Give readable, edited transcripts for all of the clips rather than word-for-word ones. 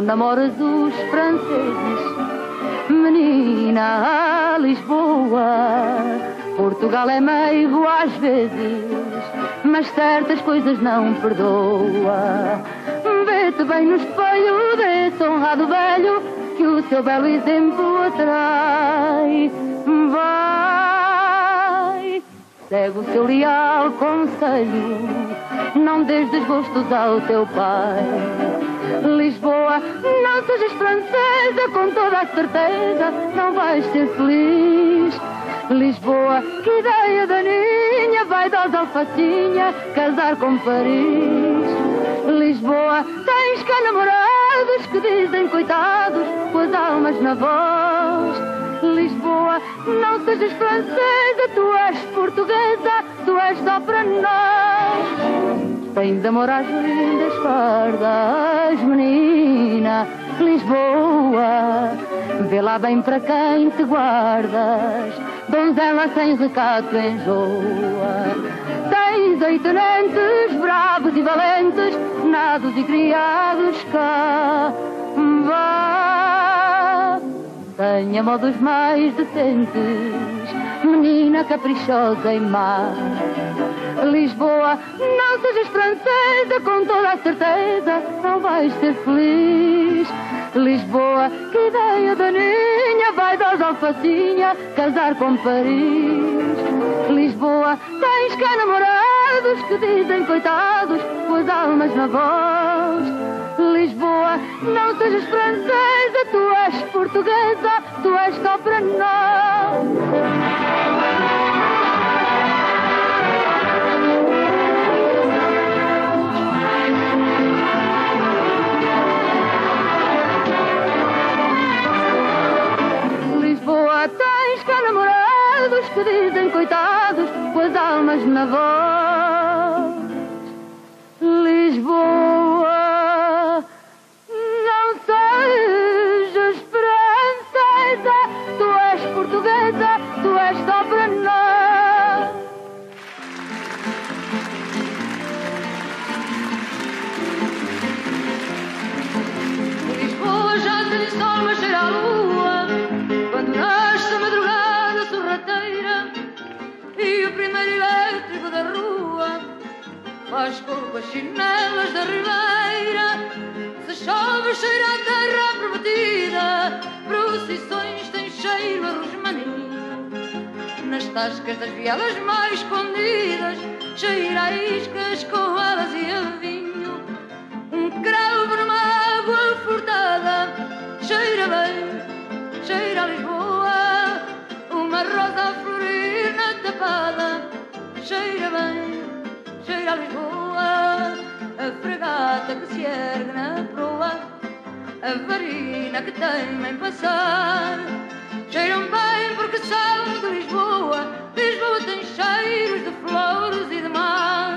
namoras os franceses, menina, a Lisboa. Portugal é meigo às vezes, mas certas coisas não perdoa. Vê-te bem no espelho desse honrado velho, que o seu belo exemplo atrai. Vai, segue o seu leal conselho, não des desgostos ao teu pai. Lisboa, não sejas francesa, com toda a certeza não vais ser feliz. Lisboa, que ideia daninha, vaidosa alfacinha, casar com Paris. Lisboa, tens cá namorados que dizem coitados, com as almas na voz. Lisboa, não sejas francesa, tu és portuguesa, tu és só para nós. Tens amor às lindas fardas, menina, Lisboa. Vê lá bem para quem te guardas, donzela sem recato enjoa. Tens 8 tenentes, bravos e valentes, nados e criados cá. Vá, tenha modos mais decentes, menina caprichosa e má. Lisboa, não sejas francesa, com toda a certeza não vais ser feliz. Lisboa, que ideia daninha, vaidosa alfacinha, casar com Paris. Lisboa, tens cá namorados que dizem coitados, com as almas na voz. Lisboa, não sejas francesa, tu és portuguesa, tu és só para nós. Lisboa, tens cá namorados que dizem coitados, com as almas na voz. Lisboa, não sejas francesa, tu és portuguesa, tu és só para nós. Lisboa já tem sol, mas cheira a lua quando nasce a madrugada sorrateira e o primeiro elétrico da rua faz cor com as chinelas da ribeira. Se chove cheira a terra prometida, procissões têm cheiro a rosmaninho. Nas tascas das vielas mais escondidas cheira a iscas com alas e a vinho. Um cravo numa água furtada cheira bem, cheira a Lisboa. Uma rosa a florir na tapada cheira bem, cheira a Lisboa. A fragata que se ergue na proa, a varina que teima em passar, cheiram bem porque são de Lisboa. Lisboa tem cheiros de flores e de mar.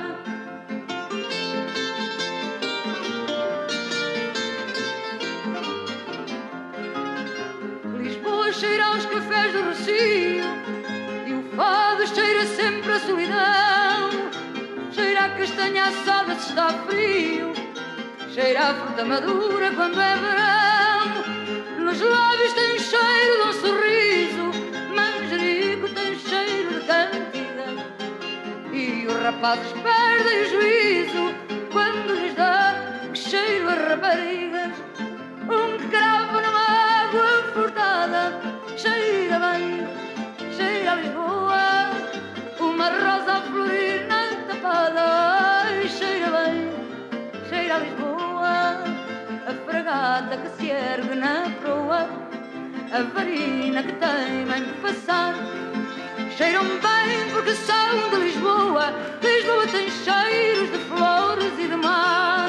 Lisboa cheira aos cafés do Rocio e o fado cheira sempre a solidão. Cheira a castanha assada se está frio, cheira a fruta madura quando é verão. Nos lábios tem cheiro de um sorriso, manjerico tem cheiro de cantiga e os rapazes perdem o juízo quando lhes dá cheiro a raparigas. Um cravo numa água furtada cheira bem, cheira a Lisboa. Uma rosa a florir na tapada cheira bem, cheira a Lisboa. A fragata que se ergue na proa, a varina que teima em passar, cheiram bem porque são de Lisboa. Lisboa tem cheiros de flores e de mar.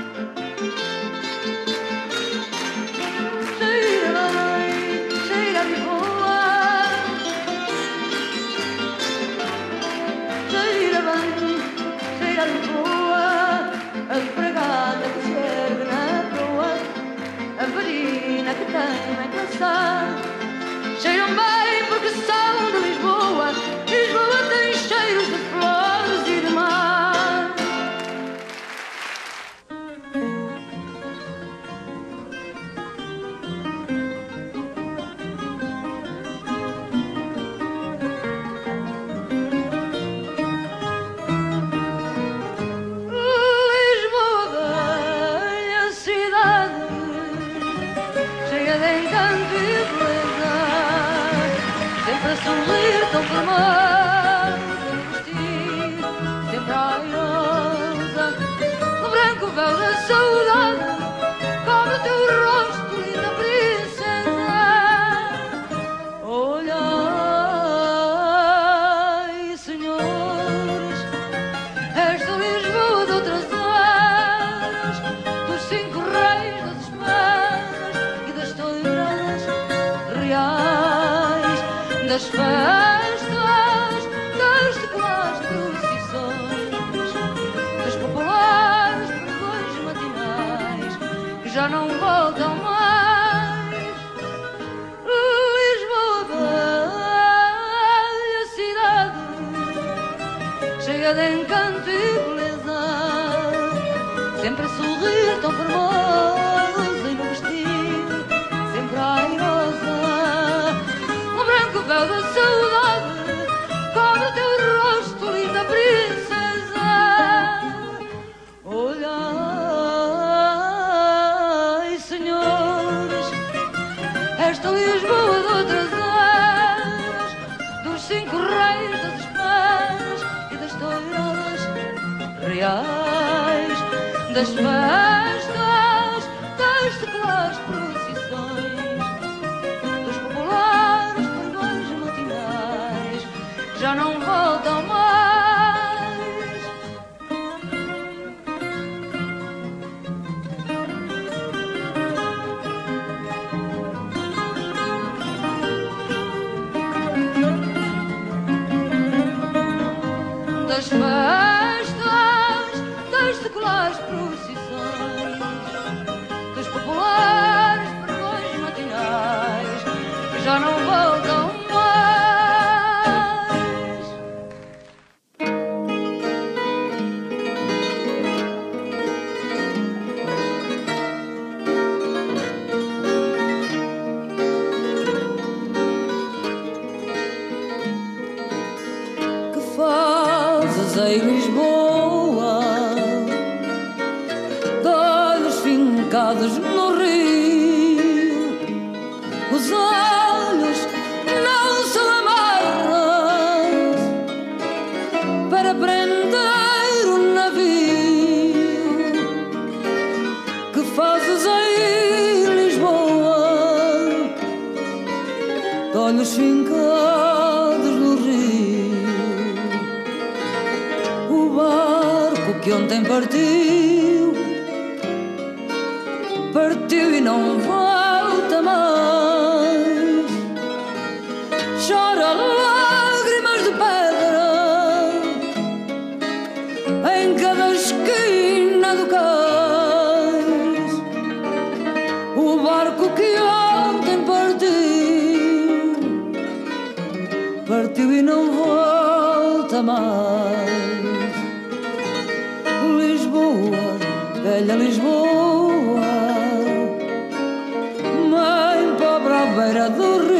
Cheira bem, cheira a Lisboa. Cheira bem, cheira a Lisboa. A fragata que se ergue na proa, a varina que teima em passar, cheiram bem porque são de Lisboa. Lisboa tem cheiros de flores e de mar. sorrir tão formal, vestir sempre airosa. No branco véu da saudade cobre o teu rosto, linda princesa. Olhai, senhores, esta Lisboa de outras eras, dos 5 reis, das espadas e das toiradas reais, das festas, das seculares procissões, dos populares pregões matinais que já não voltam mais. Lisboa, velha cidade, cheia de encanto e beleza, sempre a sorrir tão formosa e no vestido sempre airosa. O branco véu da saudade cobre o teu rosto, linda princesa. Olhai, senhores, esta Lisboa de outras eras, dos 5 reis, das espadas e das toiradas reais, das festas, das seculares procissões, dos populares pregões matinais, já não voltam mais. Das festas, das seculares procissões, dos populares pregões matinais, que já não voltam mais. Que fazes em Lisboa, de olhos fincados no rio? Os olhos não são amarras para prender o navio. Que fazes em Lisboa, de olhos fincados no rio? O barco que ontem partiu, partiu e não volta mais. Chora lágrimas de pedra em cada esquina do cais. O barco que ontem partiu, partiu e não volta mais. Lisboa, velha Lisboa, mãe pobre à beira do rio.